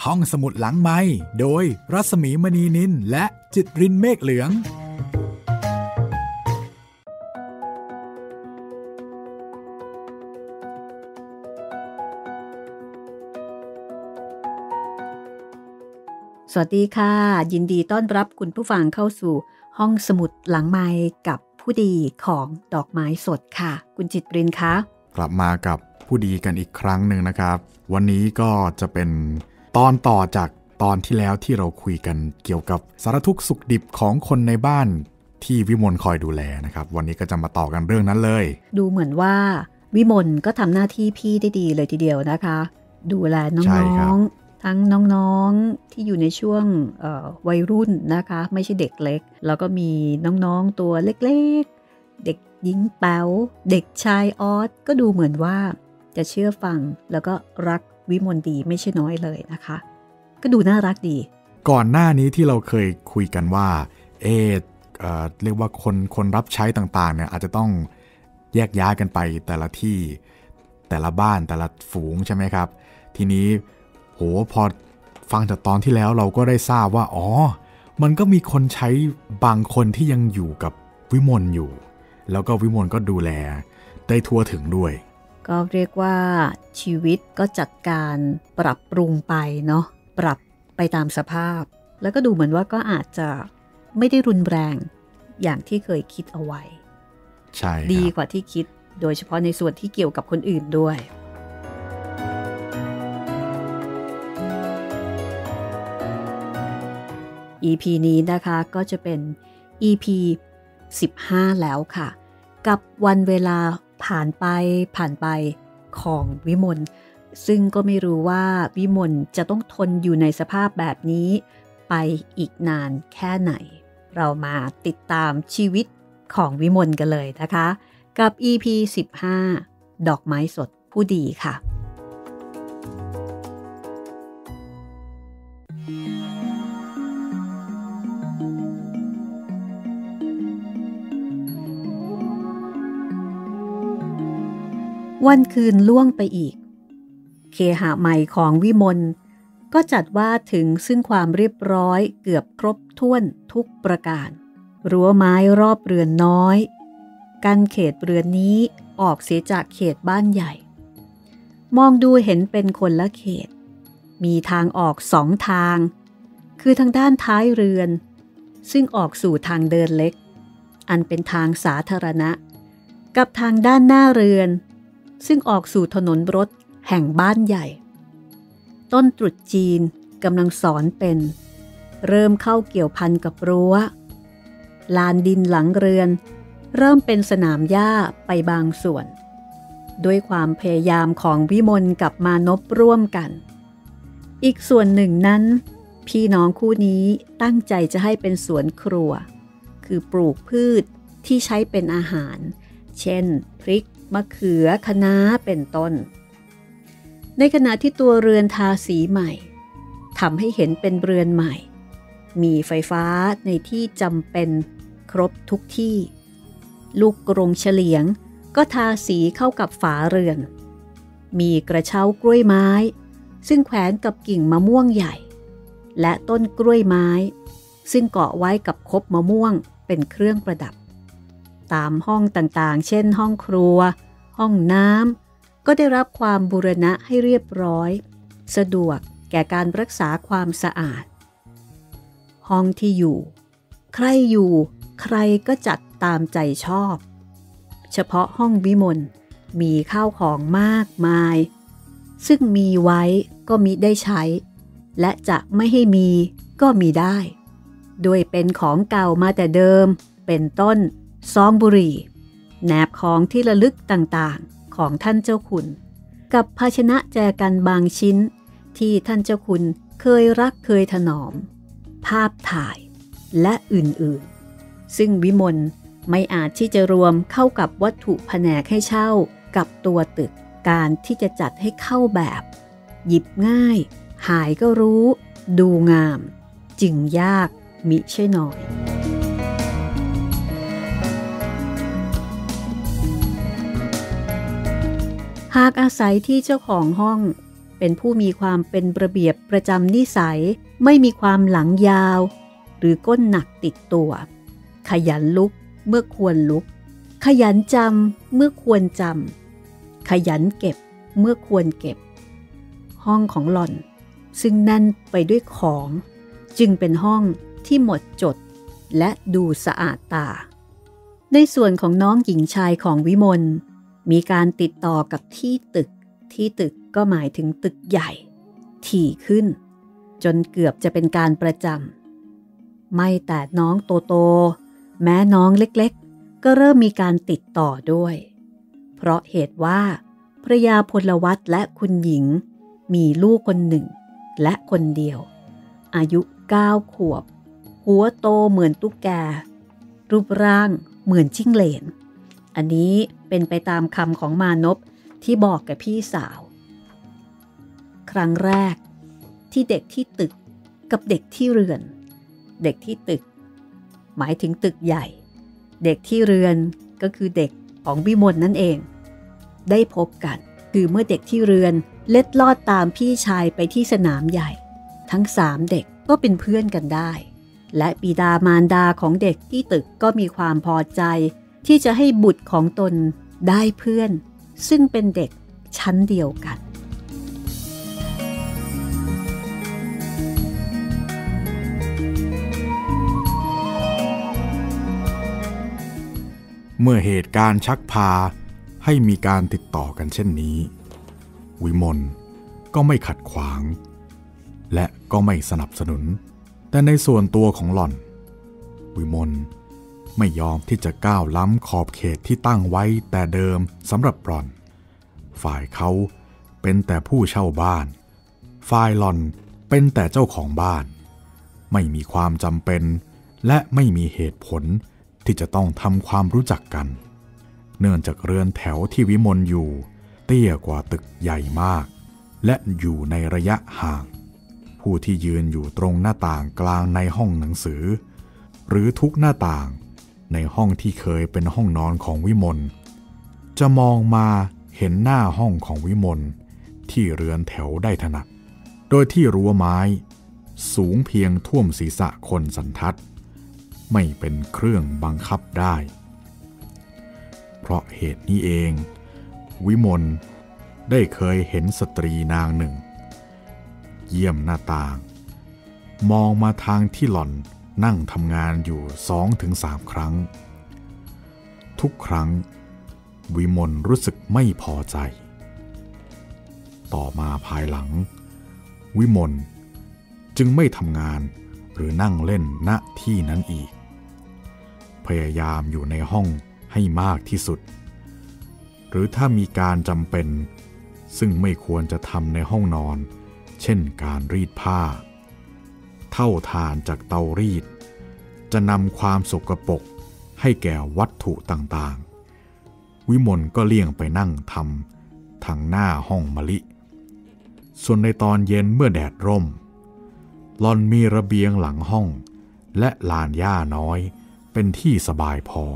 ห้องสมุดหลังไมค์โดยรัศมีมณีนินและจิตรินเมฆเหลืองสวัสดีค่ะยินดีต้อนรับคุณผู้ฟังเข้าสู่ห้องสมุดหลังไมค์กับผู้ดีของดอกไม้สดค่ะคุณจิตรินคะกลับมากับผู้ดีกันอีกครั้งหนึ่งนะครับวันนี้ก็จะเป็นตอนต่อจากตอนที่แล้วที่เราคุยกันเกี่ยวกับสารทุกข์สุขดิบของคนในบ้านที่วิมลคอยดูแลนะครับวันนี้ก็จะมาต่อกันเรื่องนั้นเลยดูเหมือนว่าวิมลก็ทำหน้าที่พี่ได้ดีเลยทีเดียวนะคะดูแลน้องๆทั้งน้องๆที่อยู่ในช่วงวัยรุ่นนะคะไม่ใช่เด็กเล็กแล้วก็มีน้องๆตัวเล็กๆเด็กหญิงแป๋วเด็กชายออสก็ดูเหมือนว่าจะเชื่อฟังแล้วก็รักวิมลดีไม่ใช่น้อยเลยนะคะก็ดูน่ารักดีก่อนหน้านี้ที่เราเคยคุยกันว่าเรียกว่าคนรับใช้ต่างๆเนี่ยอาจจะต้องแยกย้ายกันไปแต่ละที่แต่ละบ้านแต่ละฝูงใช่ไหมครับทีนี้โหพอฟังจากตอนที่แล้วเราก็ได้ทราบว่าอ๋อมันก็มีคนใช้บางคนที่ยังอยู่กับวิมลอยู่แล้วก็วิมลก็ดูแลได้ทั่วถึงด้วยก็เรียกว่าชีวิตก็จัดการปรับปรุงไปเนาะปรับไปตามสภาพแล้วก็ดูเหมือนว่าก็อาจจะไม่ได้รุนแรงอย่างที่เคยคิดเอาไว้ใช่ดีกว่าที่คิดโดยเฉพาะในส่วนที่เกี่ยวกับคนอื่นด้วย EP นี้นะคะก็จะเป็น EP 15แล้วค่ะกับวันเวลาผ่านไปของวิมลซึ่งก็ไม่รู้ว่าวิมลจะต้องทนอยู่ในสภาพแบบนี้ไปอีกนานแค่ไหนเรามาติดตามชีวิตของวิมลกันเลยนะคะกับ EP 15 ดอกไม้สดผู้ดีค่ะวันคืนล่วงไปอีกเคหะใหม่ของวิมลก็จัดว่าถึงซึ่งความเรียบร้อยเกือบครบถ้วนทุกประการรั้วไม้รอบเรือนน้อยกั้นเขตเรือนนี้ออกเสียจากเขตบ้านใหญ่มองดูเห็นเป็นคนละเขตมีทางออก2 ทางคือทางด้านท้ายเรือนซึ่งออกสู่ทางเดินเล็กอันเป็นทางสาธารณะกับทางด้านหน้าเรือนซึ่งออกสู่ถนนรถแห่งบ้านใหญ่ต้นตรุษจีนกำลังสอนเป็นเริ่มเข้าเกี่ยวพันกับรั้วลานดินหลังเรือนเริ่มเป็นสนามหญ้าไปบางส่วนด้วยความพยายามของวิมลกับมานพร่วมกันอีกส่วนหนึ่งนั้นพี่น้องคู่นี้ตั้งใจจะให้เป็นสวนครัวคือปลูกพืชที่ใช้เป็นอาหารเช่นพริกมะเขือคะน้าเป็นต้นในขณะที่ตัวเรือนทาสีใหม่ทำให้เห็นเป็นเรือนใหม่มีไฟฟ้าในที่จำเป็นครบทุกที่ลูกกรงเฉลียงก็ทาสีเข้ากับฝาเรือนมีกระเช้ากล้วยไม้ซึ่งแขวนกับกิ่งมะม่วงใหญ่และต้นกล้วยไม้ซึ่งเกาะไว้กับคบมะม่วงเป็นเครื่องประดับตามห้องต่างๆเช่นห้องครัวห้องน้ำก็ได้รับความบูรณะให้เรียบร้อยสะดวกแก่การรักษาความสะอาดห้องที่อยู่ใครอยู่ใครก็จัดตามใจชอบเฉพาะห้องวิมลมีข้าวของมากมายซึ่งมีไว้ก็มิได้ใช้และจะไม่ให้มีก็มีได้โดยเป็นของเก่ามาแต่เดิมเป็นต้นซองบุหรี่แหนบของที่ระลึกต่างๆของท่านเจ้าคุณกับภาชนะแจกันบางชิ้นที่ท่านเจ้าคุณเคยรักเคยถนอมภาพถ่ายและอื่นๆซึ่งวิมลไม่อาจที่จะรวมเข้ากับวัตถุแผนกให้เช่ากับตัวตึกการที่จะจัดให้เข้าแบบหยิบง่ายหายก็รู้ดูงามจึงยากมิใช่น้อย หากอาศัยที่เจ้าของห้องเป็นผู้มีความเป็นระเบียบประจำนิสัยไม่มีความหลังยาวหรือก้นหนักติดตัวขยันลุกเมื่อควรลุกขยันจำเมื่อควรจำขยันเก็บเมื่อควรเก็บห้องของหล่อนซึ่งแน่นไปด้วยของจึงเป็นห้องที่หมดจดและดูสะอาดตาในส่วนของน้องหญิงชายของวิมลมีการติดต่อกับที่ตึกก็หมายถึงตึกใหญ่ถี่ขึ้นจนเกือบจะเป็นการประจำไม่แต่น้องโตแม้น้องเล็กๆก็เริ่มมีการติดต่อด้วยเพราะเหตุว่าภรยาพลวัตและคุณหญิงมีลูกคนหนึ่งและคนเดียวอายุ9 ขวบหัวโตเหมือนตุ๊กแกรูปร่างเหมือนจิ้งเหลนอันนี้เป็นไปตามคำของมานพที่บอกกับพี่สาวครั้งแรกที่เด็กที่ตึกกับเด็กที่เรือนเด็กที่ตึกหมายถึงตึกใหญ่เด็กที่เรือนก็คือเด็กของวิมลนั่นเองได้พบกันคือเมื่อเด็กที่เรือนเล็ดลอดตามพี่ชายไปที่สนามใหญ่ทั้ง3เด็กก็เป็นเพื่อนกันได้และบิดามารดาของเด็กที่ตึกก็มีความพอใจที่จะให้บุตรของตนได้เพื่อนซึ่งเป็นเด็กชั้นเดียวกันเมื่อเหตุการณ์ชักพาให้มีการติดต่อกันเช่นนี้วิมลก็ไม่ขัดขวางและก็ไม่สนับสนุนแต่ในส่วนตัวของหล่อนวิมลไม่ยอมที่จะก้าวล้ำขอบเขตที่ตั้งไว้แต่เดิมสำหรับหล่อนฝ่ายเขาเป็นแต่ผู้เช่าบ้านฝ่ายหล่อนเป็นแต่เจ้าของบ้านไม่มีความจำเป็นและไม่มีเหตุผลที่จะต้องทำความรู้จักกันเนื่องจากเรือนแถวที่วิมลอยู่เตี้ยกว่าตึกใหญ่มากและอยู่ในระยะห่างผู้ที่ยืนอยู่ตรงหน้าต่างกลางในห้องหนังสือหรือทุกหน้าต่างในห้องที่เคยเป็นห้องนอนของวิมลจะมองมาเห็นหน้าห้องของวิมลที่เรือนแถวได้ถนัดโดยที่รั้วไม้สูงเพียงท่วมศีรษะคนสันทัดไม่เป็นเครื่องบังคับได้เพราะเหตุนี้เองวิมลได้เคยเห็นสตรีนางหนึ่งเยี่ยมหน้าต่างมองมาทางที่หล่อนนั่งทำงานอยู่ 2-3 ครั้งทุกครั้งวิมลรู้สึกไม่พอใจต่อมาภายหลังวิมลจึงไม่ทำงานหรือนั่งเล่นณที่นั้นอีกพยายามอยู่ในห้องให้มากที่สุดหรือถ้ามีการจำเป็นซึ่งไม่ควรจะทำในห้องนอนเช่นการรีดผ้าเท่าทานจากเตารีดจะนำความสกปรกให้แก่วัตถุต่างๆวิมลก็เลี่ยงไปนั่งทำทางหน้าห้องมะลิส่วนในตอนเย็นเมื่อแดดร่มหล่อนมีระเบียงหลังห้องและลานหญ้าน้อยเป็นที่สบายพอ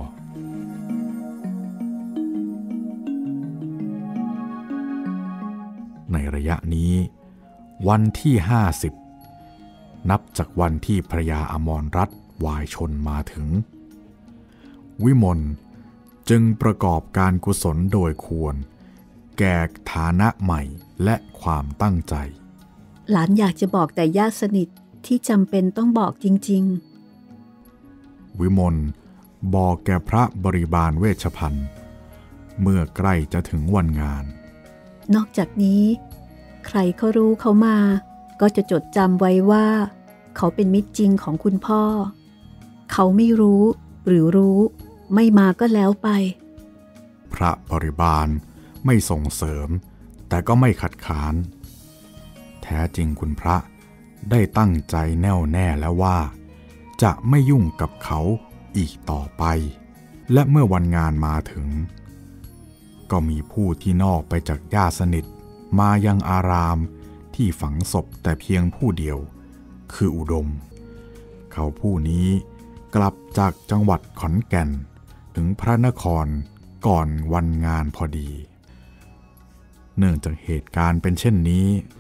ในระยะนี้วันที่50นับจากวันที่พระยาอมรรัตน์วายชนมาถึงวิมลจึงประกอบการกุศลโดยควรแก่ฐานะใหม่และความตั้งใจหลานอยากจะบอกแต่ญาติสนิทที่จำเป็นต้องบอกจริงๆวิมลบอกแก่พระบริบาลเวชภัณฑ์เมื่อใกล้จะถึงวันงานนอกจากนี้ใครเขารู้เขามาก็จะจดจำไว้ว่าเขาเป็นมิตรจริงของคุณพ่อเขาไม่รู้หรือรู้ไม่มาก็แล้วไปพระบริบาลไม่ส่งเสริมแต่ก็ไม่ขัดขานแท้จริงคุณพระได้ตั้งใจแน่วแน่แล้วว่าจะไม่ยุ่งกับเขาอีกต่อไปและเมื่อวันงานมาถึงก็มีผู้ที่นอกไปจากญาติสนิทมายังอารามที่ฝังศพแต่เพียงผู้เดียวคืออุดมเขาผู้นี้กลับจากจังหวัดขอนแก่นถึงพระนครก่อนวันงานพอดีเนื่องจากเหตุการณ์เป็นเช่นนี้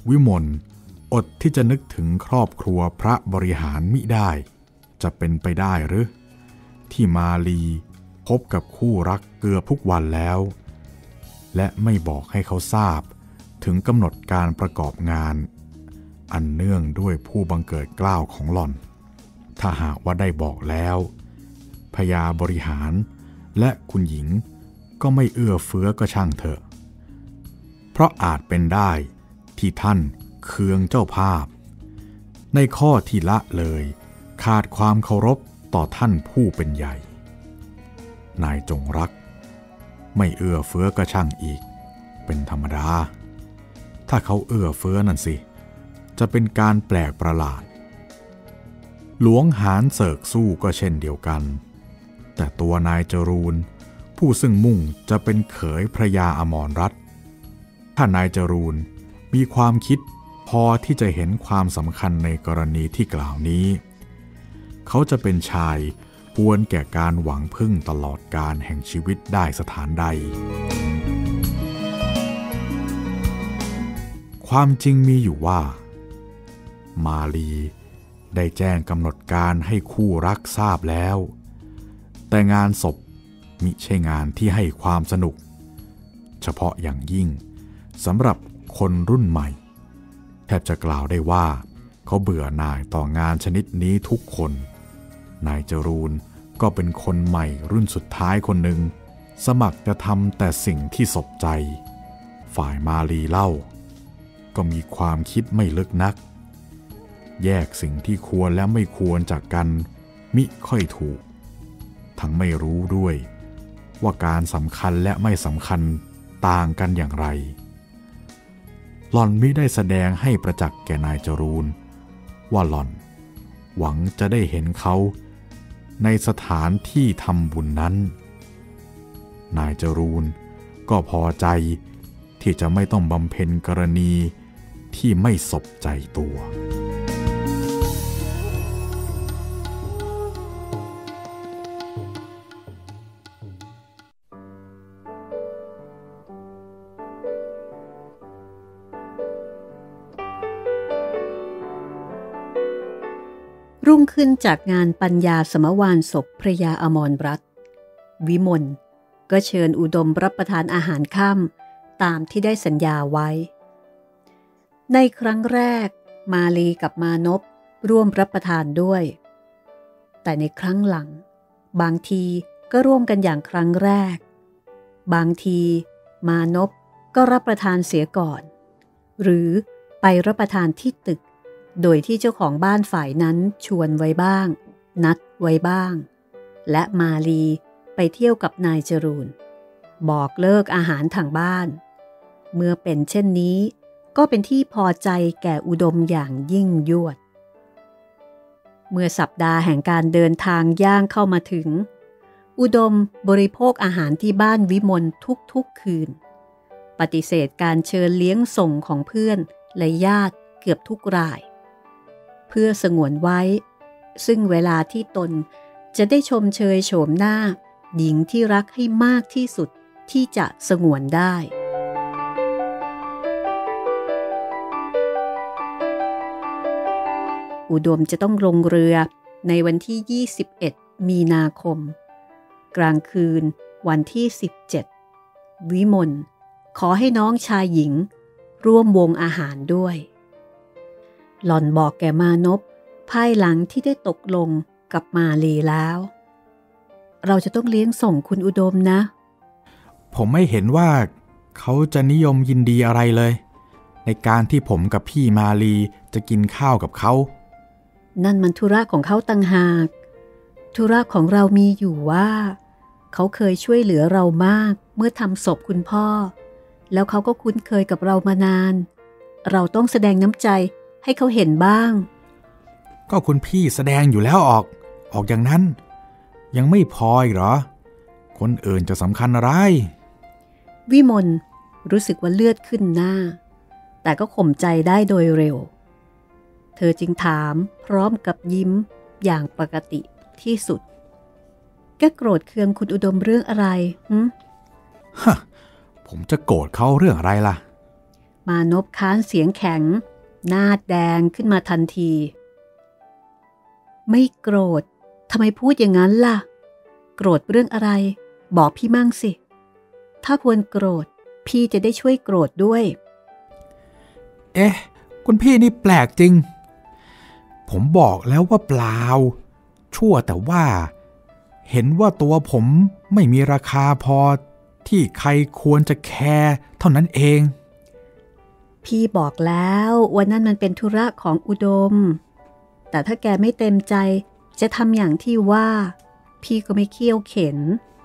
วิมลอดที่จะนึกถึงครอบครัวพระบริหารมิได้จะเป็นไปได้หรือที่มาลีพบกับคู่รักเกือบทุกวันแล้วและไม่บอกให้เขาทราบถึงกำหนดการประกอบงานอันเนื่องด้วยผู้บังเกิดเกล้าของหล่อนถ้าหากว่าได้บอกแล้วพญาบริหารและคุณหญิงก็ไม่เอื้อเฟื้อก็ช่างเถอะเพราะอาจเป็นได้ที่ท่านเคืองเจ้าภาพในข้อที่ละเลยขาดความเคารพต่อท่านผู้เป็นใหญ่นายจงรักไม่เอื้อเฟื้อก็ช่างอีกเป็นธรรมดาถ้าเขาเอื้อเฟื้อนั่นสิจะเป็นการแปลกประหลาดหลวงหานเสิกสู้ก็เช่นเดียวกันแต่ตัวนายจรูนผู้ซึ่งมุ่งจะเป็นเขยพระยาอมรรัตน์ถ้านายจรูนมีความคิดพอที่จะเห็นความสำคัญในกรณีที่กล่าวนี้เขาจะเป็นชายควรแก่การหวังพึ่งตลอดกาลแห่งชีวิตได้สถานใดความจริงมีอยู่ว่ามาลีได้แจ้งกำหนดการให้คู่รักทราบแล้วแต่งานศพมิใช่งานที่ให้ความสนุกเฉพาะอย่างยิ่งสำหรับคนรุ่นใหม่แทบจะกล่าวได้ว่าเขาเบื่อหน่ายต่องานชนิดนี้ทุกคนนายจรูนก็เป็นคนใหม่รุ่นสุดท้ายคนหนึ่งสมัครจะทำแต่สิ่งที่สบใจฝ่ายมาลีเล่าก็มีความคิดไม่ลึกนักแยกสิ่งที่ควรและไม่ควรจากกันมิค่อยถูกทั้งไม่รู้ด้วยว่าการสำคัญและไม่สำคัญต่างกันอย่างไรหล่อนมิได้แสดงให้ประจักษ์แก่นายจรูนว่าหล่อนหวังจะได้เห็นเขาในสถานที่ทำบุญนั้นนายจรูนก็พอใจที่จะไม่ต้องบำเพ็ญกรณีที่ไม่สบใจตัวรุ่งขึ้นจากงานปัญญาสมวานศพพระยาอมรรัตน์วิมลก็เชิญอุดมรับประทานอาหารค่ำตามที่ได้สัญญาไว้ในครั้งแรกมาลีกับมานพร่วมรับประทานด้วยแต่ในครั้งหลังบางทีก็ร่วมกันอย่างครั้งแรกบางทีมานพก็รับประทานเสียก่อนหรือไปรับประทานที่ตึกโดยที่เจ้าของบ้านฝ่ายนั้นชวนไว้บ้างนัดไว้บ้างและมาลีไปเที่ยวกับนายจรูนบอกเลิกอาหารทางบ้านเมื่อเป็นเช่นนี้ก็เป็นที่พอใจแก่อุดมอย่างยิ่งยวดเมื่อสัปดาห์แห่งการเดินทางย่างเข้ามาถึงอุดมบริโภคอาหารที่บ้านวิมลทุกคืนปฏิเสธการเชิญเลี้ยงส่งของเพื่อนและญาติเกือบทุกรายเพื่อสงวนไว้ซึ่งเวลาที่ตนจะได้ชมเชยโฉมหน้าหญิงที่รักให้มากที่สุดที่จะสงวนได้อุดมจะต้องลงเรือในวันที่21มีนาคมกลางคืนวันที่17วิมลขอให้น้องชายหญิงร่วมวงอาหารด้วยหล่อนบอกแก่มานพภายหลังที่ได้ตกลงกับมาลีแล้วเราจะต้องเลี้ยงส่งคุณอุดมนะผมไม่เห็นว่าเขาจะนิยมยินดีอะไรเลยในการที่ผมกับพี่มาลีจะกินข้าวกับเขานั่นมันธุระของเขาต่างหากธุระของเรามีอยู่ว่าเขาเคยช่วยเหลือเรามากเมื่อทำศพคุณพ่อแล้วเขาก็คุ้นเคยกับเรามานานเราต้องแสดงน้ำใจให้เขาเห็นบ้างก็คุณพี่แสดงอยู่แล้วออกอย่างนั้นยังไม่พออีกเหรอคนอื่นจะสำคัญอะไรวิมลรู้สึกว่าเลือดขึ้นหน้าแต่ก็ข่มใจได้โดยเร็วเธอจึงถามพร้อมกับยิ้มอย่างปกติที่สุดแกโกรธเคืองคุณอุดมเรื่องอะไรฮะผมจะโกรธเขาเรื่องอะไรล่ะมานพค้านเสียงแข็งหน้าแดงขึ้นมาทันที ไม่โกรธทำไมพูดอย่างนั้นล่ะโกรธเรื่องอะไรบอกพี่มั่งสิถ้าควรโกรธพี่จะได้ช่วยโกรธด้วยเอ๊ะคุณพี่นี่แปลกจริงผมบอกแล้วว่าเปล่าชั่วแต่ว่าเห็นว่าตัวผมไม่มีราคาพอที่ใครควรจะแคร์เท่านั้นเองพี่บอกแล้ววันนั้นมันเป็นธุระของอุดมแต่ถ้าแกไม่เต็มใจจะทำอย่างที่ว่าพี่ก็ไม่เคี่ยวเข็น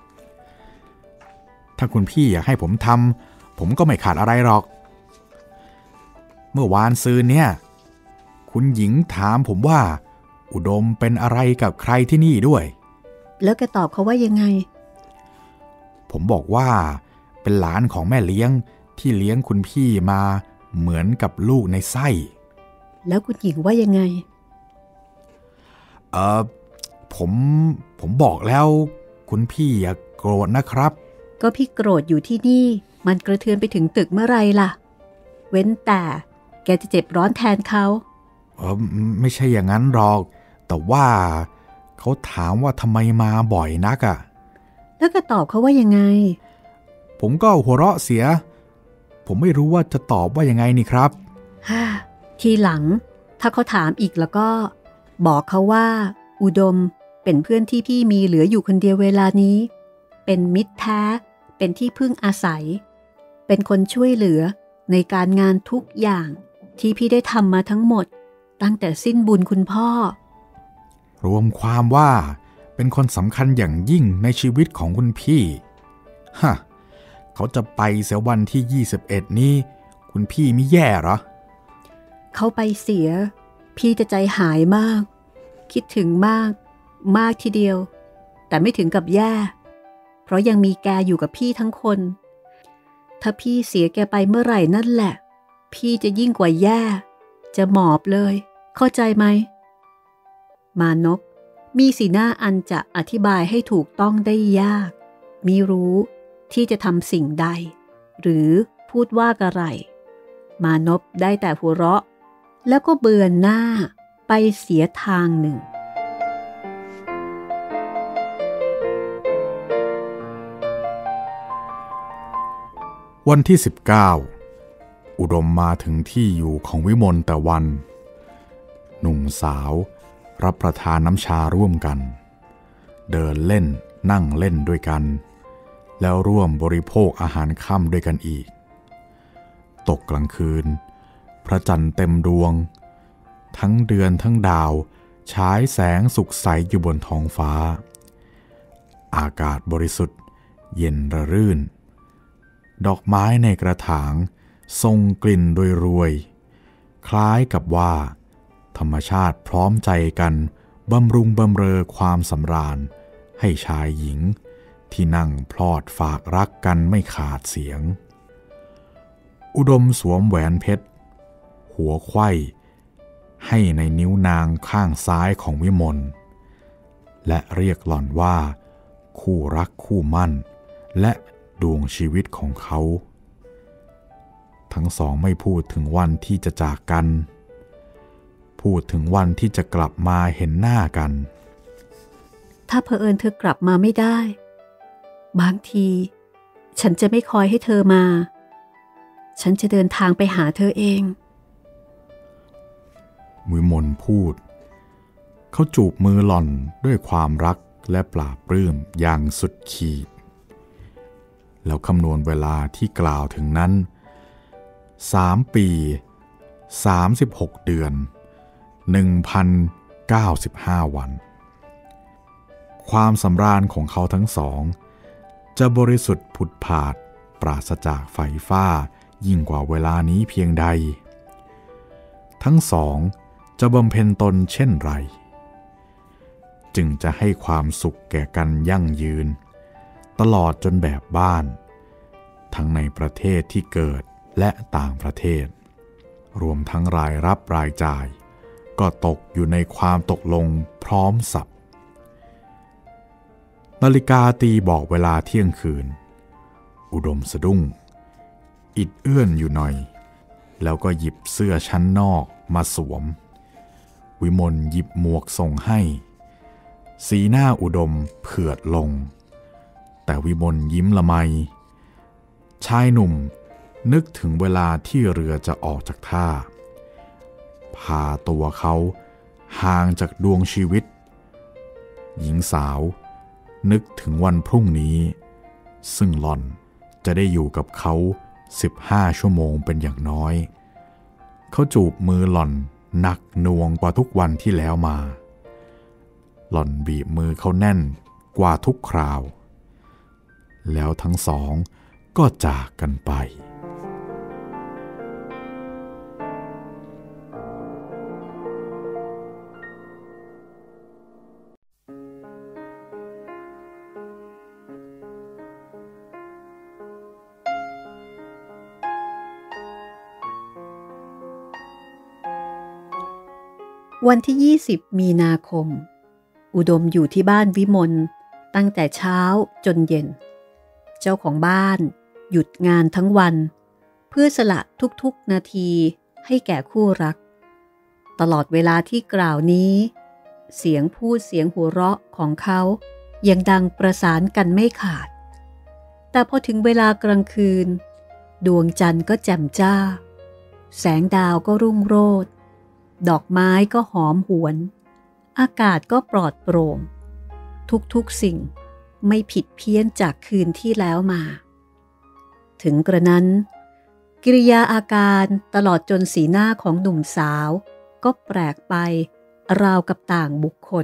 ถ้าคุณพี่อยากให้ผมทำผมก็ไม่ขาดอะไรหรอกเมื่อวานซืนเนี่ยคุณหญิงถามผมว่าอุดมเป็นอะไรกับใครที่นี่ด้วยแล้วแกตอบเขาว่ายังไงผมบอกว่าเป็นหลานของแม่เลี้ยงที่เลี้ยงคุณพี่มาเหมือนกับลูกในไส้แล้วคุณหญิงว่ายังไงผมบอกแล้วคุณพี่อย่าโกรธนะครับก็พี่โกรธอยู่ที่นี่มันกระเทือนไปถึงตึกเมื่อไรล่ะเว้นแต่แกจะเจ็บร้อนแทนเขาไม่ใช่อย่างนั้นหรอกแต่ว่าเขาถามว่าทำไมมาบ่อยนักอ่ะแล้วก็ตอบเขาว่ายังไงผมก็หัวเราะเสียผมไม่รู้ว่าจะตอบว่ายังไงนี่ครับทีหลังถ้าเขาถามอีกแล้วก็บอกเขาว่าอุดมเป็นเพื่อนที่พี่มีเหลืออยู่คนเดียวเวลานี้เป็นมิตรแท้เป็นที่พึ่งอาศัยเป็นคนช่วยเหลือในการงานทุกอย่างที่พี่ได้ทำมาทั้งหมดตั้งแต่สิ้นบุญคุณพ่อรวมความว่าเป็นคนสำคัญอย่างยิ่งในชีวิตของคุณพี่ฮะเขาจะไปเสียวันที่21นี้คุณพี่ไม่แย่เหรอเขาไปเสียพี่จะใจหายมากคิดถึงมากทีเดียวแต่ไม่ถึงกับแย่เพราะยังมีแกอยู่กับพี่ทั้งคนถ้าพี่เสียแกไปเมื่อไหร่นั่นแหละพี่จะยิ่งกว่าแย่จะหมอบเลยเข้าใจไหมมานพมีสีหน้าอันจะอธิบายให้ถูกต้องได้ยากมิรู้ที่จะทำสิ่งใดหรือพูดว่าอะไรมานพได้แต่หัวเราะแล้วก็เบือนหน้าไปเสียทางหนึ่งวันที่19อุดมมาถึงที่อยู่ของวิมลแต่วันหนุ่มสาวรับประทานน้ำชาร่วมกันเดินเล่นนั่งเล่นด้วยกันแล้วร่วมบริโภคอาหารค่ำด้วยกันอีกตกกลางคืนพระจันทร์เต็มดวงทั้งเดือนทั้งดาวฉายแสงสุกใสอยู่บนท้องฟ้าอากาศบริสุทธิ์เย็นระรื่นดอกไม้ในกระถางทรงกลิ่นโรยๆคล้ายกับว่าธรรมชาติพร้อมใจกันบำรุงบำเรอความสำราญให้ชายหญิงที่นั่งพลอดฝากรักกันไม่ขาดเสียงอุดมสวมแหวนเพชรหัวไขว้ให้ในนิ้วนางข้างซ้ายของวิมลและเรียกหล่อนว่าคู่รักคู่มั่นและดวงชีวิตของเขาทั้งสองไม่พูดถึงวันที่จะจากกันพูดถึงวันที่จะกลับมาเห็นหน้ากันถ้าเผอิญเธอกลับมาไม่ได้บางทีฉันจะไม่คอยให้เธอมาฉันจะเดินทางไปหาเธอเองวิมลพูดเขาจูบมือหล่อนด้วยความรักและปลาบปลื้มอย่างสุดขีดแล้วคำนวณเวลาที่กล่าวถึงนั้น3 ปี36 เดือน1,095 วันความสำราญของเขาทั้งสองจะบริสุทธิ์ผุดผาดปราศจากไฟฟ้ายิ่งกว่าเวลานี้เพียงใดทั้งสองจะบำเพ็ญตนเช่นไรจึงจะให้ความสุขแก่กันยั่งยืนตลอดจนแบบบ้านทั้งในประเทศที่เกิดและต่างประเทศรวมทั้งรายรับรายจ่ายก็ตกอยู่ในความตกลงพร้อมสับนาฬิกาตีบอกเวลาเที่ยงคืนอุดมสะดุ้งอิดเอื้อนอยู่หน่อยแล้วก็หยิบเสื้อชั้นนอกมาสวมวิมลหยิบหมวกส่งให้สีหน้าอุดมเผือดลงแต่วิมลยิ้มละไมชายหนุ่มนึกถึงเวลาที่เรือจะออกจากท่าพาตัวเขาห่างจากดวงชีวิตหญิงสาวนึกถึงวันพรุ่งนี้ซึ่งหล่อนจะได้อยู่กับเขา15 ชั่วโมงเป็นอย่างน้อยเขาจูบมือหล่อนหนักหน่วงกว่าทุกวันที่แล้วมาหล่อนบีบมือเขาแน่นกว่าทุกคราวแล้วทั้งสองก็จากกันไปวันที่20 มีนาคมอุดมอยู่ที่บ้านวิมลตั้งแต่เช้าจนเย็นเจ้าของบ้านหยุดงานทั้งวันเพื่อสละทุกๆนาทีให้แก่คู่รักตลอดเวลาที่กล่าวนี้เสียงพูดเสียงหัวเราะของเขายังดังประสานกันไม่ขาดแต่พอถึงเวลากลางคืนดวงจันทร์ก็แจ่มจ้าแสงดาวก็รุ่งโรจน์ดอกไม้ก็หอมหวนอากาศก็ปลอดโปร่งทุกสิ่งไม่ผิดเพี้ยนจากคืนที่แล้วมาถึงกระนั้นกิริยาอาการตลอดจนสีหน้าของหนุ่มสาวก็แปลกไปราวกับต่างบุคคล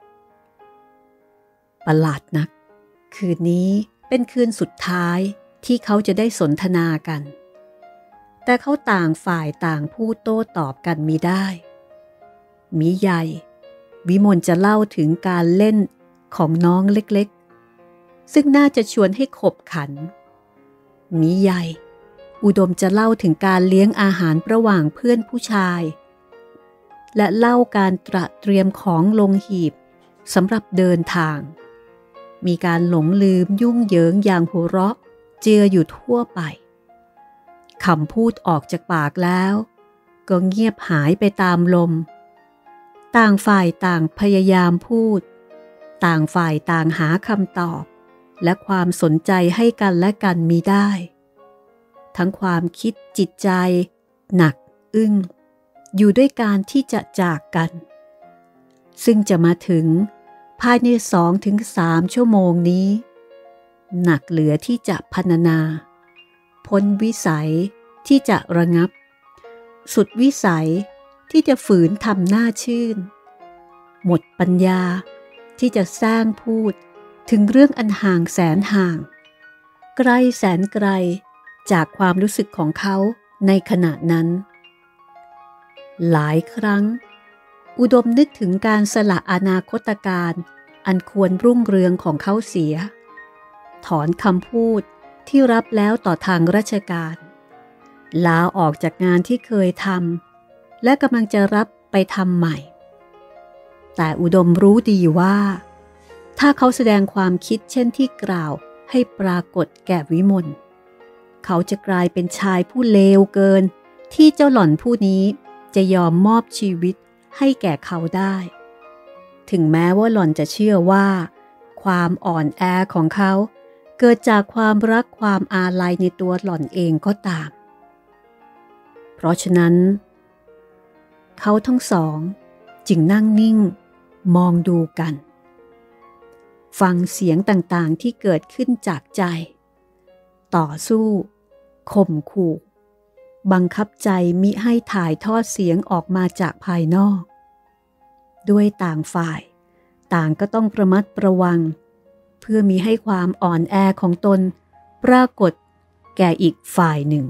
ประหลาดนักคืนนี้เป็นคืนสุดท้ายที่เขาจะได้สนทนากันแต่เขาต่างฝ่ายต่างพูดโต้ตอบกันมิได้มิใหญ่วิมลจะเล่าถึงการเล่นของน้องเล็กๆซึ่งน่าจะชวนให้ขบขันมิใหญ่อุดมจะเล่าถึงการเลี้ยงอาหารระหว่างเพื่อนผู้ชายและเล่าการตระเตรียมของลงหีบสำหรับเดินทางมีการหลงลืมยุ่งเหยิงอย่างหัวเราะเจืออยู่ทั่วไปคำพูดออกจากปากแล้วก็เงียบหายไปตามลมต่างฝ่ายต่างพยายามพูดต่างฝ่ายต่างหาคำตอบและความสนใจให้กันและกันมิได้ทั้งความคิดจิตใจหนักอึ้งอยู่ด้วยการที่จะจากกันซึ่งจะมาถึงภายใน2-3 ชั่วโมงนี้หนักเหลือที่จะพรรณนาพ้นวิสัยที่จะระงับสุดวิสัยที่จะฝืนทำหน้าชื่นหมดปัญญาที่จะสร้างพูดถึงเรื่องอันห่างแสนห่างไกลแสนไกลจากความรู้สึกของเขาในขณะนั้นหลายครั้งอุดมนึกถึงการสละอนาคตการอันควรรุ่งเรืองของเขาเสียถอนคำพูดที่รับแล้วต่อทางราชการลาออกจากงานที่เคยทำและกำลังจะรับไปทำใหม่แต่อุดมรู้ดีว่าถ้าเขาแสดงความคิดเช่นที่กล่าวให้ปรากฏแก่วิมลเขาจะกลายเป็นชายผู้เลวเกินที่เจ้าหล่อนผู้นี้จะยอมมอบชีวิตให้แก่เขาได้ถึงแม้ว่าหล่อนจะเชื่อว่าความอ่อนแอของเขาเกิดจากความรักความอาลัยในตัวหล่อนเองก็ตามเพราะฉะนั้นเขาทั้งสองจึงนั่งนิ่งมองดูกันฟังเสียงต่างๆที่เกิดขึ้นจากใจต่อสู้ข่มขู่บังคับใจมิให้ถ่ายทอดเสียงออกมาจากภายนอกด้วยต่างฝ่ายต่างก็ต้องระมัดระวังเพื่อมิให้ความอ่อนแอของตนปรากฏแก่อีกฝ่ายหนึ่ง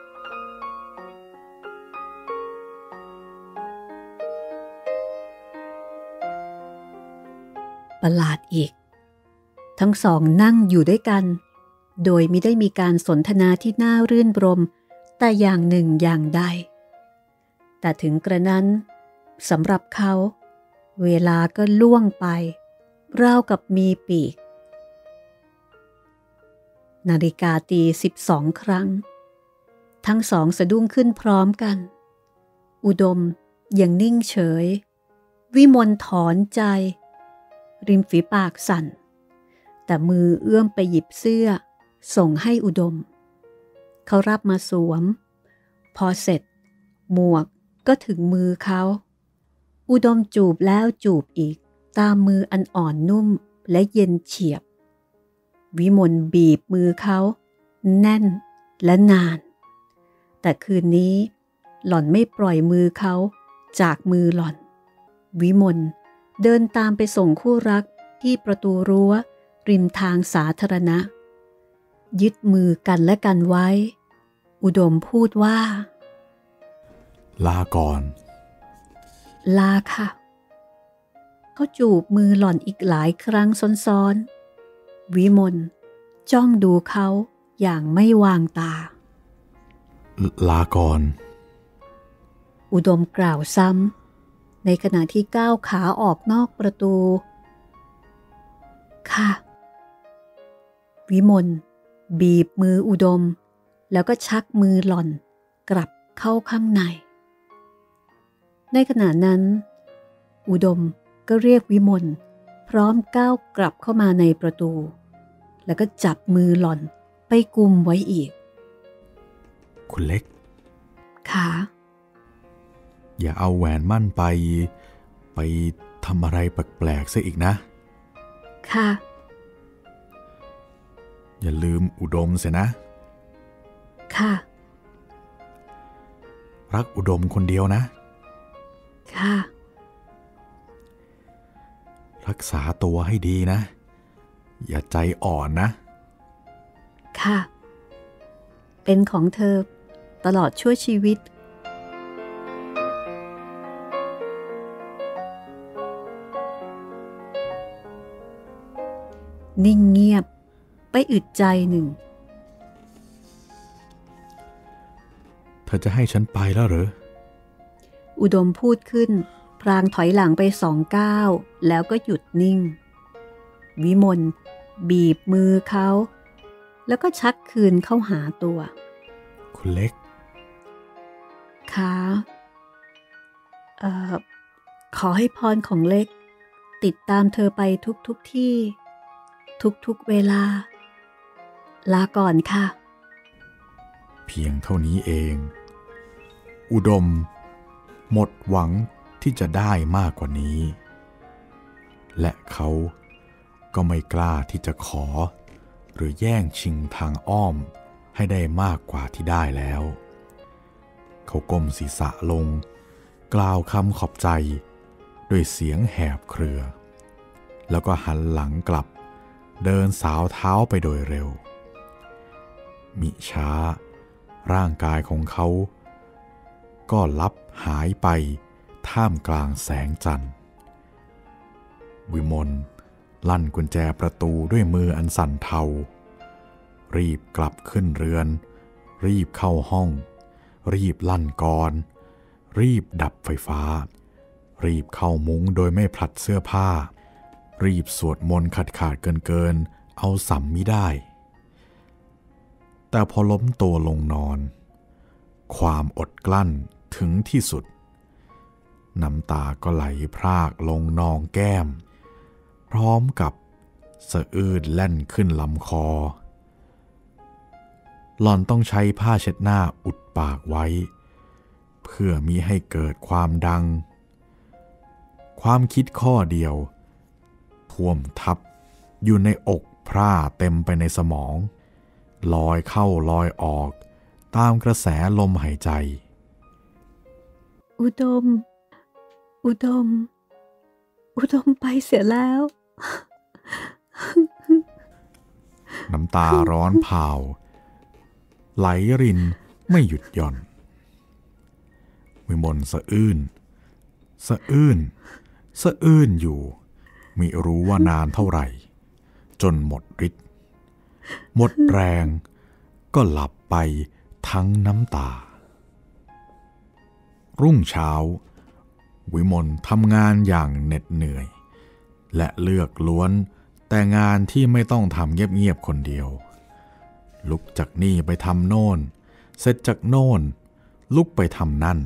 ประหลาดอีกทั้งสองนั่งอยู่ด้วยกันโดยมิได้มีการสนทนาที่น่ารื่นรมแต่อย่างหนึ่งอย่างใดแต่ถึงกระนั้นสำหรับเขาเวลาก็ล่วงไปราวกับมีปีกนาฬิกาตี12 ครั้งทั้งสองสะดุ้งขึ้นพร้อมกันอุดมยังนิ่งเฉยวิมลถอนใจริมฝีปากสั่นแต่มือเอื้อมไปหยิบเสื้อส่งให้อุดมเขารับมาสวมพอเสร็จหมวกก็ถึงมือเขาอุดมจูบแล้วจูบอีกตามมืออันอ่อนนุ่มและเย็นเฉียบวิมลบีบมือเขาแน่นและนานแต่คืนนี้หล่อนไม่ปล่อยมือเขาจากมือหล่อนวิมลเดินตามไปส่งคู่รักที่ประตูรั้วริมทางสาธารณะยึดมือกันและกันไว้อุดมพูดว่าลาก่อนลาค่ะเขาจูบมือหล่อนอีกหลายครั้งซ้อนๆวิมลจ้องดูเขาอย่างไม่วางตาลาก่อนอุดมกล่าวซ้ำในขณะที่ก้าวขาออกนอกประตูค่ะวิมลบีบมืออุดมแล้วก็ชักมือหล่อนกลับเข้าข้างในขณะนั้นอุดมก็เรียกวิมลพร้อมก้าวกลับเข้ามาในประตูแล้วก็จับมือหล่อนไปกุมไว้อีกคุณเล็กค่ะอย่าเอาแหวนมั่นไปทำอะไรแปลกๆซะอีกนะค่ะอย่าลืมอุดมเสียนะค่ะรักอุดมคนเดียวนะค่ะรักษาตัวให้ดีนะอย่าใจอ่อนนะค่ะเป็นของเธอตลอดชั่วชีวิตนิ่งเงียบไปอึดใจหนึ่งเธอจะให้ฉันไปแล้วเหรออุดมพูดขึ้นพลางถอยหลังไป2 ก้าวแล้วก็หยุดนิ่งวิมลบีบมือเขาแล้วก็ชักคืนเข้าหาตัวคุณเล็กค่ะขอให้พรของเล็กติดตามเธอไปทุกที่ทุกเวลาลาก่อนค่ะเพียงเท่านี้เองอุดมหมดหวังที่จะได้มากกว่านี้และเขาก็ไม่กล้าที่จะขอหรือแย่งชิงทางอ้อมให้ได้มากกว่าที่ได้แล้วเขาก้มศีรษะลงกล่าวคำขอบใจด้วยเสียงแหบเครือแล้วก็หันหลังกลับเดินสาวเท้าไปโดยเร็วมิช้าร่างกายของเขาก็ลับหายไปท่ามกลางแสงจันทร์วิมลลั่นกุญแจประตูด้วยมืออันสั่นเทารีบกลับขึ้นเรือนรีบเข้าห้องรีบลั่นกรรีบดับไฟฟ้ารีบเข้ามุ้งโดยไม่ผลัดเสื้อผ้ารีบสวดมนต์ขาดเกินเอาสัมมิได้แต่พอล้มตัวลงนอนความอดกลั้นถึงที่สุดน้ำตาก็ไหลพรากลงนองแก้มพร้อมกับสะอื้นแล่นขึ้นลำคอหล่อนต้องใช้ผ้าเช็ดหน้าอุดปากไว้เพื่อมิให้เกิดความดังความคิดข้อเดียวท่วมทับอยู่ในอกพร่าเต็มไปในสมองลอยเข้าลอยออกตามกระแสลมหายใจอุดมไปเสียแล้วน้ำตาร้อนเผาไหลรินไม่หยุดหย่อนวิมลสะอื้นอยู่มิรู้ว่านานเท่าไหร่จนหมดฤทธิ์หมดแรงก็หลับไปทั้งน้ำตารุ่งเช้าวิมลทำงานอย่างเหน็ดเหนื่อยและเลือกล้วนแต่งานที่ไม่ต้องทำเงียบๆคนเดียวลุกจากนี่ไปทำโน่นเสร็จจากโน่นลุกไปทำนั่น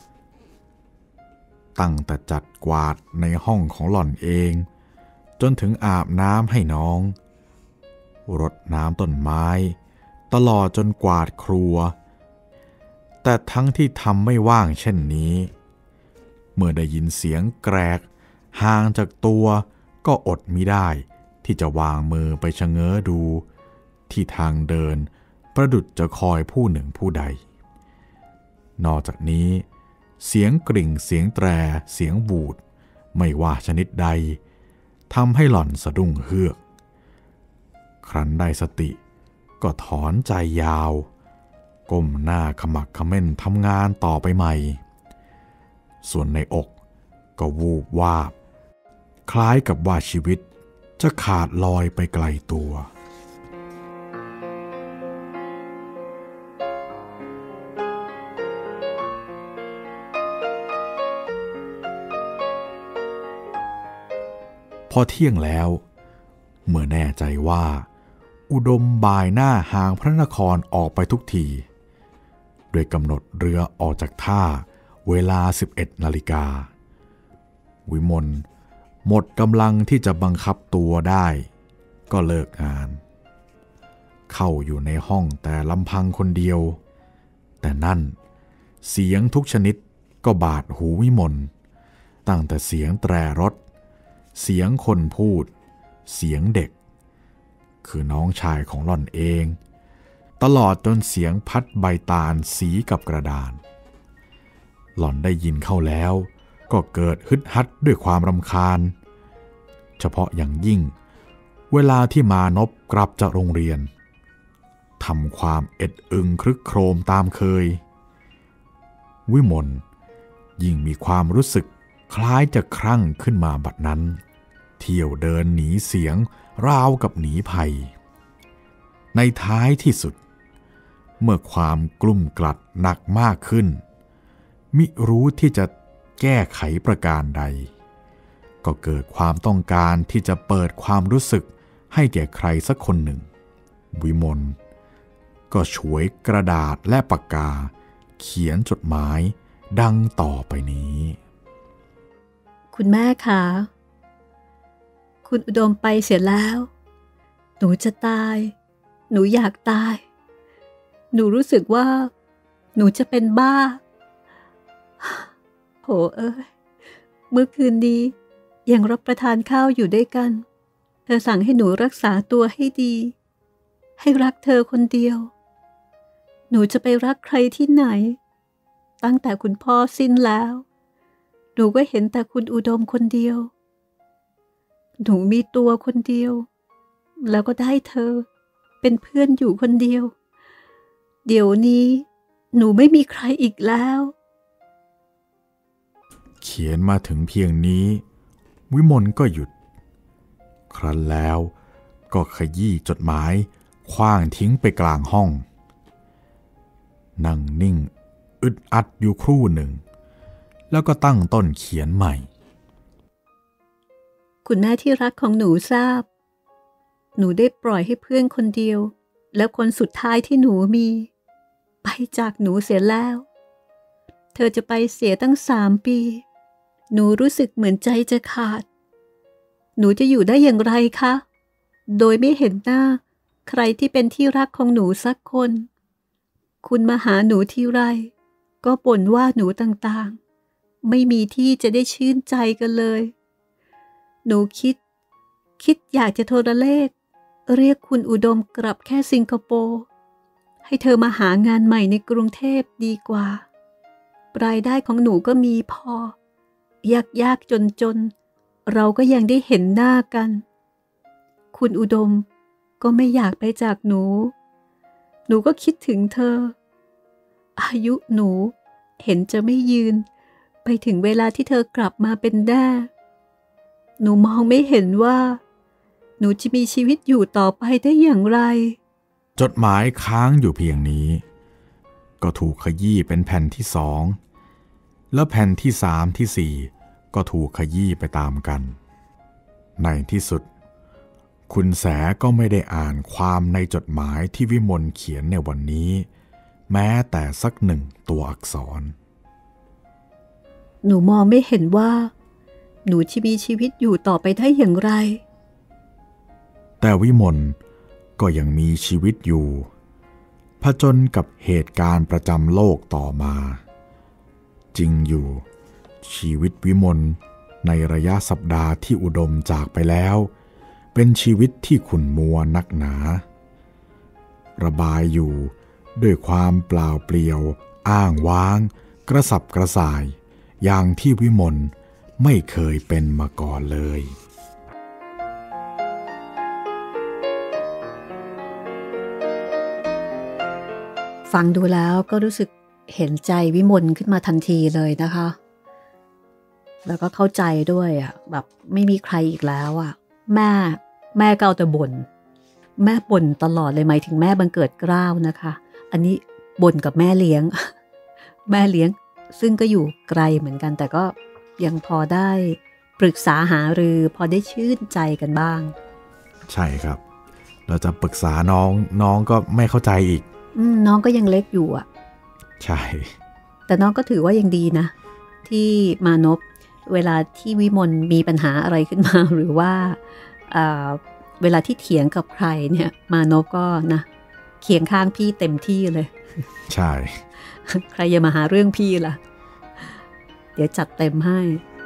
ตั้งแต่จัดกวาดในห้องของหล่อนเองจนถึงอาบน้ำให้น้องรดน้ำต้นไม้ตลอดจนกวาดครัวแต่ทั้งที่ทำไม่ว่างเช่นนี้เมื่อได้ยินเสียงแกรกห่างจากตัวก็อดมิได้ที่จะวางมือไปชะเง้อดูที่ทางเดินประดุจจะคอยผู้หนึ่งผู้ใดนอกจากนี้เสียงกริ่งเสียงแตรเสียงบูดไม่ว่าชนิดใดทำให้หล่อนสะดุ้งเฮือกครั้นได้สติก็ถอนใจยาวก้มหน้าขมักเขม้นทำงานต่อไปใหม่ส่วนในอกก็วูบวาบคล้ายกับว่าชีวิตจะขาดลอยไปไกลตัวพอเที่ยงแล้วเมื่อแน่ใจว่าอุดมบ่ายหน้าห่างพระนครออกไปทุกทีโดยกำหนดเรือออกจากท่าเวลา 11 นาฬิกาวิมลหมดกำลังที่จะบังคับตัวได้ก็เลิกงานเข้าอยู่ในห้องแต่ลำพังคนเดียวแต่นั่นเสียงทุกชนิดก็บาดหูวิมลตั้งแต่เสียงแตรรถเสียงคนพูดเสียงเด็กคือน้องชายของหล่อนเองตลอดจนเสียงพัดใบตาลสีกับกระดานหล่อนได้ยินเข้าแล้วก็เกิดฮึดฮัดด้วยความรำคาญเฉพาะอย่างยิ่งเวลาที่มานพกลับจากโรงเรียนทำความเอ็ดอึงครึกโครมตามเคยวิมลยิ่งมีความรู้สึกคล้ายจะครั่งขึ้นมาบัดนั้นเที่ยวเดินหนีเสียงราวกับหนีภัยในท้ายที่สุดเมื่อความกลุ้มกลัดหนักมากขึ้นมิรู้ที่จะแก้ไขประการใดก็เกิดความต้องการที่จะเปิดความรู้สึกให้แก่ใครสักคนหนึ่งวิมลก็ฉวยกระดาษและปากกาเขียนจดหมายดังต่อไปนี้คุณแม่คะคุณอุดมไปเสียแล้วหนูจะตายหนูอยากตายหนูรู้สึกว่าหนูจะเป็นบ้าโหเอ้ยเมื่อคืนนี้ยังรับประทานข้าวอยู่ด้วยกันเธอสั่งให้หนูรักษาตัวให้ดีให้รักเธอคนเดียวหนูจะไปรักใครที่ไหนตั้งแต่คุณพ่อสิ้นแล้วหนูก็เห็นแต่คุณอุดมคนเดียวหนูมีตัวคนเดียวแล้วก็ได้เธอเป็นเพื่อนอยู่คนเดียวเดี๋ยวนี้หนูไม่มีใครอีกแล้วเขียนมาถึงเพียงนี้วิมลก็หยุดครั้นแล้วก็ขยี้จดหมายขว้างทิ้งไปกลางห้องนั่งนิ่งอึดอัดอยู่ครู่หนึ่งแล้วก็ตั้งต้นเขียนใหม่คุณแม่ที่รักของหนูทราบหนูได้ปล่อยให้เพื่อนคนเดียวและคนสุดท้ายที่หนูมีไปจากหนูเสียแล้วเธอจะไปเสียตั้ง3 ปีหนูรู้สึกเหมือนใจจะขาดหนูจะอยู่ได้อย่างไรคะโดยไม่เห็นหน้าใครที่เป็นที่รักของหนูสักคนคุณมาหาหนูทีไรก็บ่นว่าหนูต่างๆไม่มีที่จะได้ชื่นใจกันเลยหนูคิดอยากจะโทรเลขเรียกคุณอุดมกลับแค่สิงคโปร์ให้เธอมาหางานใหม่ในกรุงเทพดีกว่ารายได้ของหนูก็มีพอยากจนเราก็ยังได้เห็นหน้ากันคุณอุดมก็ไม่อยากไปจากหนูก็คิดถึงเธออายุหนูเห็นจะไม่ยืนไปถึงเวลาที่เธอกลับมาเป็นแน่หนูมองไม่เห็นว่าหนูจะมีชีวิตอยู่ต่อไปได้อย่างไรจดหมายค้างอยู่เพียงนี้ก็ถูกขยี้เป็นแผ่นที่2แล้วแผ่นที่3ที่4ก็ถูกขยี้ไปตามกันในที่สุดคุณแสก็ไม่ได้อ่านความในจดหมายที่วิมลเขียนในวันนี้แม้แต่สักหนึ่งตัวอักษรหนูมองไม่เห็นว่าหนูจะมีชีวิตอยู่ต่อไปได้อย่างไรแต่วิมลก็ยังมีชีวิตอยู่ผจญกับเหตุการณ์ประจำโลกต่อมาจริงอยู่ชีวิตวิมลในระยะสัปดาห์ที่อุดมจากไปแล้วเป็นชีวิตที่ขุ่นมัวนักหนาระบายอยู่ด้วยความเปล่าเปลี่ยวอ้างว้างกระสับกระส่ายอย่างที่วิมลไม่เคยเป็นมาก่อนเลยฟังดูแล้วก็รู้สึกเห็นใจวิมลขึ้นมาทันทีเลยนะคะแล้วก็เข้าใจด้วยอ่ะแบบไม่มีใครอีกแล้วอ่ะแม่ก็เอาแต่บ่นแม่บ่นตลอดเลยหมายถึงแม่บังเกิดเกล้านะคะอันนี้บ่นกับแม่เลี้ยง แม่เลี้ยงซึ่งก็อยู่ไกลเหมือนกันแต่ก็ยังพอได้ปรึกษาหารือพอได้ชื่นใจกันบ้างใช่ครับเราจะปรึกษาน้องก็ไม่เข้าใจอีกน้องก็ยังเล็กอยู่อ่ะใช่แต่น้องก็ถือว่ายังดีนะที่มานพเวลาที่วิมลมีปัญหาอะไรขึ้นมาหรือว่าเวลาที่เถียงกับใครเนี่ยมานพก็นะเคียงข้างพี่เต็มที่เลยใช่ใครอย่ามาหาเรื่องพี่ล่ะเดี๋ยวจัดเต็มให้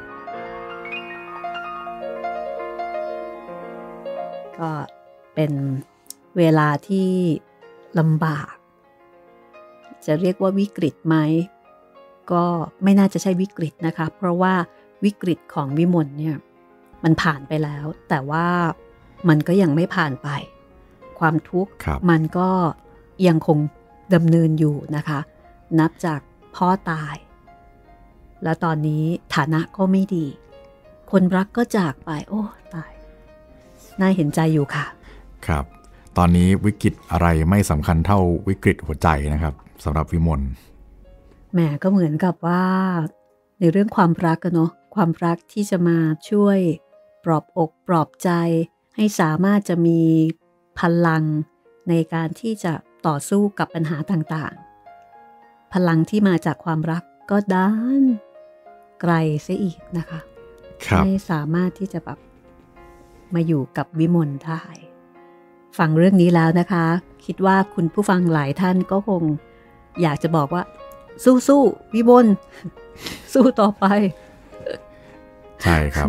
ก็เป็นเวลาที่ลำบากจะเรียกว่าวิกฤตไหมก็ไม่น่าจะใช่วิกฤตนะคะเพราะว่าวิกฤตของวิมลเนี่ยมันผ่านไปแล้วแต่ว่ามันก็ยังไม่ผ่านไปความทุกข์มันก็ยังคงดำเนินอยู่นะคะนับจากพ่อตายแล้วตอนนี้ฐานะก็ไม่ดีคนรักก็จากไปโอ้ตายน่าเห็นใจอยู่ค่ะครับตอนนี้วิกฤตอะไรไม่สำคัญเท่าวิกฤตหัวใจนะครับสำหรับวิมลแหมก็เหมือนกับว่าในเรื่องความรักกันเนาะความรักที่จะมาช่วยปลอบอกปลอบใจให้สามารถจะมีพลังในการที่จะต่อสู้กับปัญหาต่างๆพลังที่มาจากความรักก็ด้านไกลเสียอีกนะคะไม่สามารถที่จะแบบมาอยู่กับวิมลได้ฟังเรื่องนี้แล้วนะคะคิดว่าคุณผู้ฟังหลายท่านก็คงอยากจะบอกว่าสู้ๆวิมลสู้ต่อไปใช่ครับ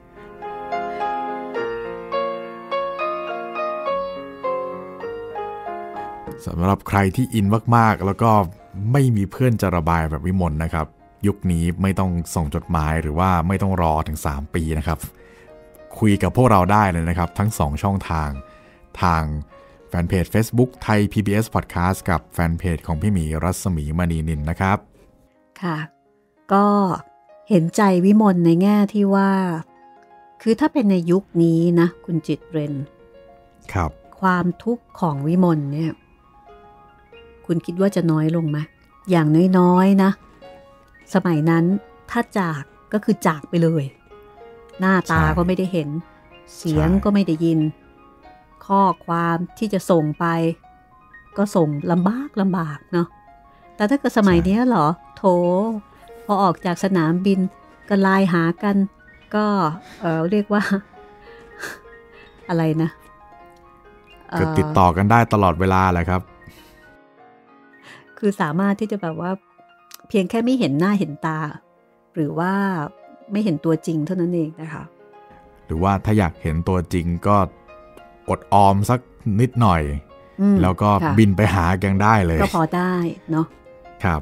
สำหรับใครที่อินมากๆแล้วก็ไม่มีเพื่อนจะระบายแบบวิมลนะครับยุคนี้ไม่ต้องส่งจดหมายหรือว่าไม่ต้องรอถึง3 ปีนะครับคุยกับพวกเราได้เลยนะครับทั้ง2ช่องทางแฟนเพจ Facebook ไทย PBS Podcast กับแฟนเพจของพี่หมีรัศมีมณีนินนะครับค่ะก็เห็นใจวิมลในแง่ที่ว่าคือถ้าเป็นในยุคนี้นะคุณจิตเรนครับความทุกข์ของวิมลเนี่ยคุณคิดว่าจะน้อยลงไหมอย่างน้อยๆนะสมัยนั้นถ้าจากก็คือจากไปเลยหน้าตาก็ไม่ได้เห็นเสียงก็ไม่ได้ยินข้อความที่จะส่งไปก็ส่งลำบากเนาะแต่ถ้าเกิดสมัยนี้เหรอโถพอออกจากสนามบินก็ไลน์หากันก็เรียกว่าอะไรนะก็ติดต่อกันได้ตลอดเวลาแหละครับคือสามารถที่จะแบบว่าเพียงแค่ไม่เห็นหน้าเห็นตาหรือว่าไม่เห็นตัวจริงเท่านั้นเองนะคะหรือว่าถ้าอยากเห็นตัวจริงก็อดออมสักนิดหน่อยแล้วก็บินไปหากันได้เลยก็พอได้เนาะครับ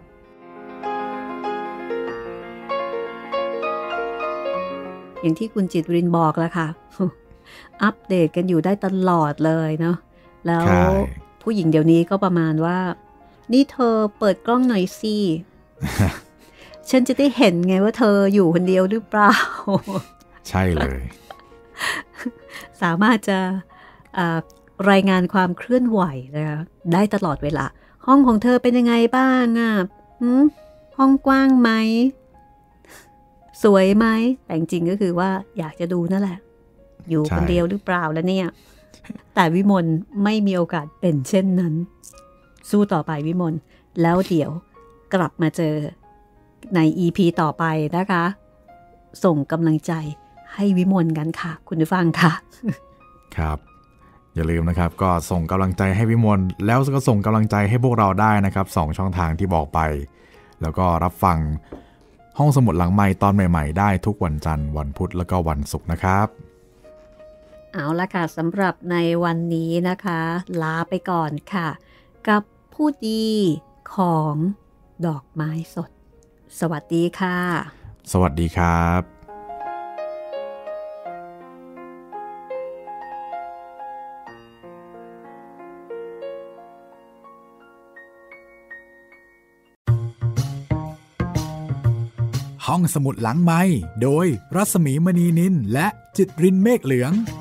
อย่างที่คุณจิตรินบอกแล้วค่ะอัปเดตกันอยู่ได้ตลอดเลยเนาะแล้วผู้หญิงเดี๋ยวนี้ก็ประมาณว่านี่เธอเปิดกล้องหน่อยสิ ฉันจะได้เห็นไงว่าเธออยู่คนเดียวหรือเปล่าใช่เลยสามารถจะรายงานความเคลื่อนไหวนะคะได้ตลอดเวลาห้องของเธอเป็นยังไงบ้างอ่ะห้องกว้างไหมสวยไหมแต่จริงก็คือว่าอยากจะดูนั่นแหละอยู่คนเดียวหรือเปล่าแล้วเนี่ยแต่วิมลไม่มีโอกาสเป็นเช่นนั้นสู้ต่อไปวิมลแล้วเดี๋ยวกลับมาเจอใน EP ต่อไปนะคะส่งกำลังใจให้วิมลกันค่ะคุณผู้ฟังค่ะครับอย่าลืมนะครับก็ส่งกำลังใจให้วิมลแล้วก็ส่งกำลังใจให้พวกเราได้นะครับ2ช่องทางที่บอกไปแล้วก็รับฟังห้องสมุดหลังไมค์ตอนใหม่ๆได้ทุกวันจันทร์วันพุธแล้วก็วันศุกร์นะครับเอาละค่ะสำหรับในวันนี้นะคะลาไปก่อนค่ะกับผู้ดีของดอกไม้สดสวัสดีค่ะสวัสดีครับห้องสมุดหลังไมค์โดยรัศมีมณีนินและจิตรินเมฆเหลือง